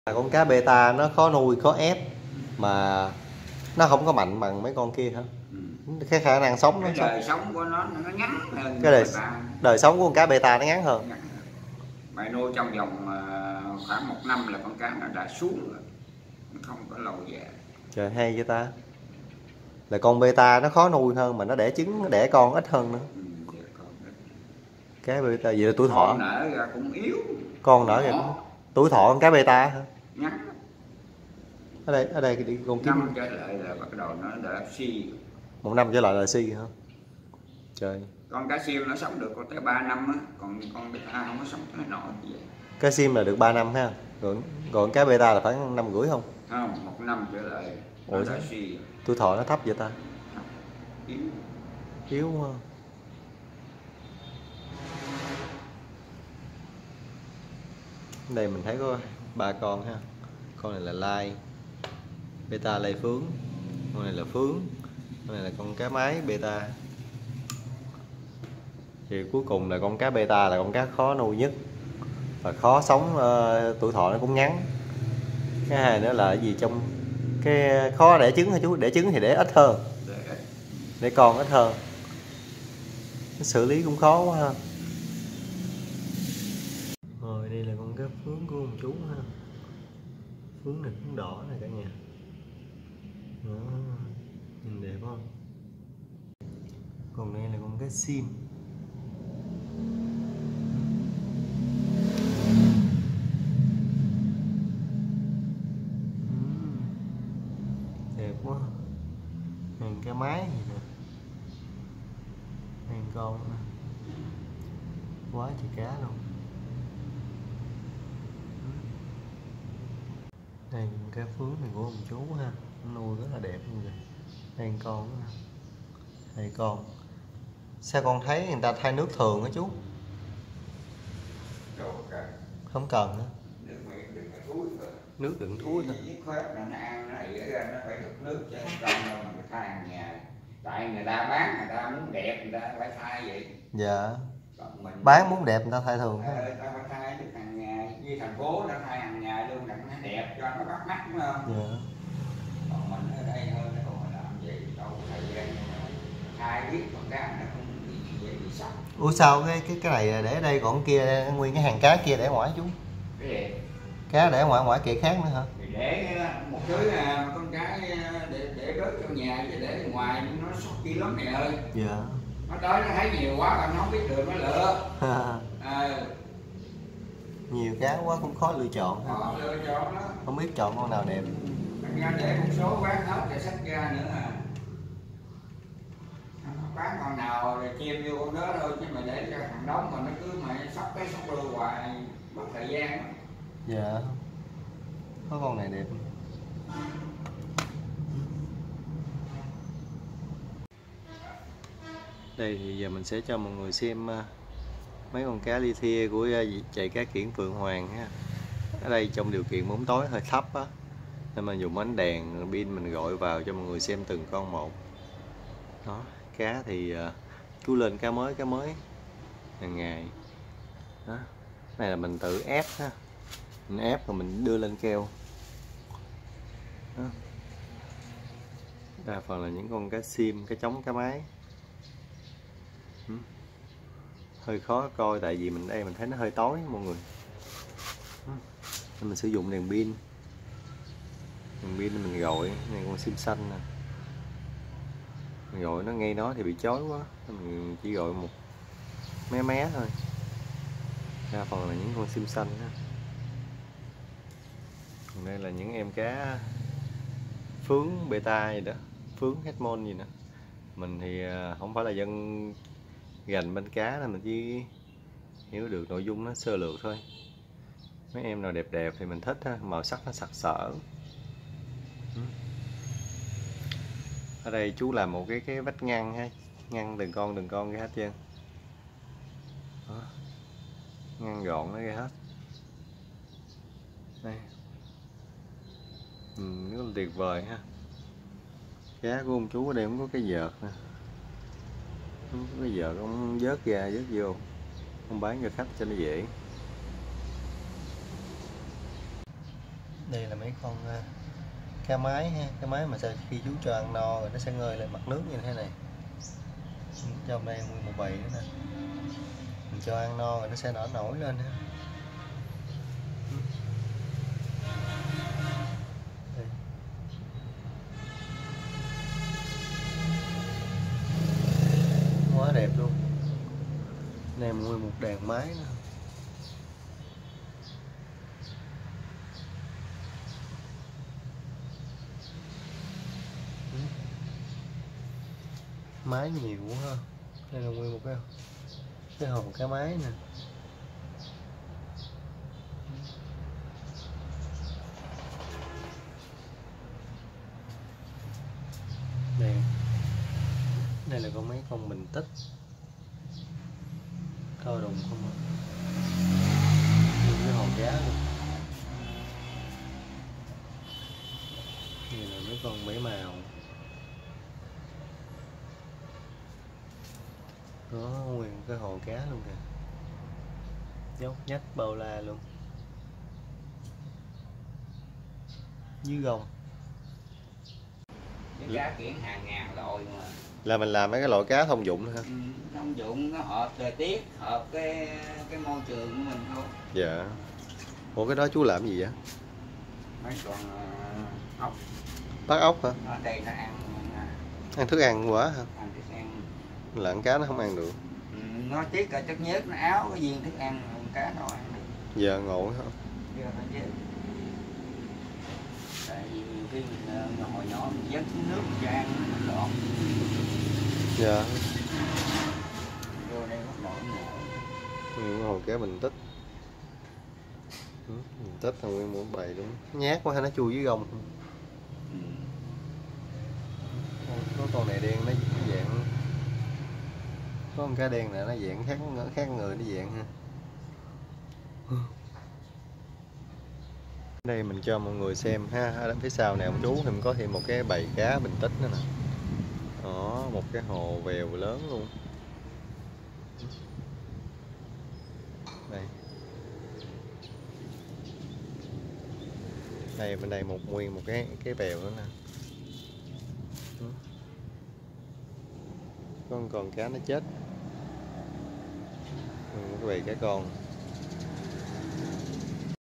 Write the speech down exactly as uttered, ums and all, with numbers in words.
Con cá beta nó khó nuôi, khó ép mà nó không có mạnh bằng mấy con kia hả? Ừ. Cái khả năng sống cái nó đời sống, sống của nó nó ngắn hơn cái đời, beta. đời sống của con cá beta nó ngắn hơn. Mày nuôi trong vòng khoảng một năm là con cá nó đã xuống rồi, nó không có lâu dài. Trời, hay vậy ta. Là con beta nó khó nuôi hơn mà nó đẻ trứng, nó đẻ con ít hơn nữa. Ừ, con ít. Cá beta vậy là tuổi thọ con nở ra cũng yếu, con nở ra cũng... tuổi thọ con cá beta hả? ngắn. Ở đây ở đây đi con kiếm Năm trở lại là bắt đầu nó đã si. Một năm trở lại là si hả? Trời, con cá sim nó sống được có tới ba năm á, còn con beta không có sống tới nọ gì vậy. Cá sim là được ba năm ha, rồi còn cá beta là khoảng năm rưỡi không? Không, một năm trở lại nó Ủa đã si. tuổi thọ nó thấp vậy ta? Yếu. Yếu quá. Đây mình thấy có ba con ha. Con này là lai beta, lai phướng, con này là phướng, con này là con cá mái beta. Thì cuối cùng là con cá beta là con cá khó nuôi nhất và khó sống, uh, tuổi thọ nó cũng ngắn. Cái hai nữa là cái gì trong cái khó đẻ trứng hả chú? Đẻ trứng thì đẻ ít hơn, để con ít hơn, cái xử lý cũng khó quá ha. Rồi đây là con cá phướng của ông chú ha. Phướng này cũng đỏ này cả nhà. Đó, nhìn đẹp không? Còn đây là con cá sim. Đẹp quá. Hàng cá mái gì nè, hàng con nữa. Quá trời cá luôn. Đây cá phướng này của ông chú ha, nó nuôi rất là đẹp luôn rồi. Đây con nữa. Đây con. Sao con thấy người ta thay nước thường á chú? Không cần nữa. Nước đựng thúi thôi. Tại người ta bán, người ta muốn đẹp người ta phải thay vậy. Dạ. Mình... bán muốn đẹp người ta thay thường thôi. Người ta phải thay được hàng ngày, như thành phố nó thay hàng ngày luôn, đặng nó đẹp cho nó bắt mắt, đúng không? Dạ. Còn mình ở đây hơn nó còn làm gì đâu thời gian thay biết con cá nó không bị dễ bị sạch. Ủa sao cái cái cái này để ở đây còn kia nguyên cái hàng cá kia để ngoài chú? Cái gì? Cá để ngoài ngoài kệ khác nữa hả? Thì để một thứ con cá để để rớt trong nhà chứ để ngoài nó sốc kia lắm mày ơi. Dạ. Nó tới nó thấy nhiều quá nó không biết đường nó lựa. À. Nhiều cá quá cũng khó lựa chọn. Khó lựa chọn đó. Không biết chọn con nào đẹp. Ra để một số bán hết rồi xách ra nữa à. Bán con nào rồi chim vô con đó thôi chứ mà để cho hàng đống mà nó cứ mà sắp cái sắp lừa hoài mất thời gian đó. Dạ. Có con này đẹp. Đây thì giờ mình sẽ cho mọi người xem mấy con cá li thia của chạy cá kiển Phượng Hoàng ha. Ở đây trong điều kiện bóng tối hơi thấp á, nên mà dùng ánh đèn pin mình gọi vào cho mọi người xem từng con một. Đó, cá thì uh, chú lên cá mới cá mới hàng ngày. Đó, này là mình tự ép ha, mình ép rồi mình đưa lên keo. Đó. Đa phần là những con cá sim, cá trống, cá mái. Ừ. Hơi khó coi tại vì mình đây mình thấy nó hơi tối mọi người. Ừ. Nên mình sử dụng đèn pin. Đèn pin mình gọi này con sim xanh nè. Mình gọi nó ngay đó thì bị chói quá, mình chỉ gọi một mé mé thôi. Đa phần là những con sim xanh đó. Còn đây là những em cá phướng beta gì đó, phướng Hedmon gì nữa. Mình thì không phải là dân gành bên cá nên mình chỉ hiểu được nội dung nó sơ lược thôi. Mấy em nào đẹp đẹp thì mình thích ha, màu sắc nó sặc sỡ. Ở đây chú làm một cái cái vách ngăn ha, ngăn từng con từng con ra hết trơn. Đó. Ngăn gọn nó ra hết. Đây. Ừ, rất là tuyệt vời ha. Cá của ông chú ở đây cũng có cái vợt nè. Không có cái vợt ông vớt ra vớt vô, ông bán cho khách cho nó dễ. Đây là mấy con uh, cá mái ha, cá mái mà sao khi chú cho ăn no rồi nó sẽ ngơi lên mặt nước như thế này. Trong đây nguyên một bầy nữa nè, mình cho ăn no rồi nó sẽ nổi nổi lên ha. Đây. Quá đẹp luôn. Này nguyên một đàn mái nữa. Mái nhiều quá ha. Đây là nguyên một cái cái hồ cá mái nè. Đây, đây là con mấy con bình tích to đùng không ạ. Cái hồ cá luôn. Đây là mấy con bảy màu. Đó, nguyên cái hồ cá luôn kìa. Nhóc nhách bao la luôn. Dưới gông. Cái cá kiển hàng ngàn loại mà. Là mình làm mấy cái loại cá thông dụng thôi hả? Ừ, thông dụng nó hợp thời tiết, hợp cái cái môi trường của mình thôi. Dạ. Ủa cái đó chú làm gì vậy? Mấy con uh, ốc. Bắt ốc hả? Ở đây nó ăn ăn thức ăn quá hả? ăn thức ăn. Lợn cá nó không ăn được. Ừ, nó tiết cả chất nhớt, nó áo cái viên thức ăn con cá nó ăn được. Giờ ngộ hả? Giờ nó chết. Tại vì khi mình hồi nhỏ mình dắt nước cho ăn nó lọt. Dạ. Vô đây bắt nổi nổi. Nguyên hồ cá bình tích. Ừ, bình tích là nguyên một bầy luôn. Nhát quá hay nó chui dưới gông. Ừ. Có con này đen nó dạng, có con cá đen này nó dạng khác khác người nó dạng ha. Đây mình cho mọi người xem ha, ở phía sau này ông chú thì mình có thêm một cái bầy cá bình tích nữa nè. Đó, một cái hồ vèo lớn luôn. Đây. Đây bên đây một nguyên một cái cái bèo nữa nè. Con còn cá nó chết. Ừ, cái bầy cá con.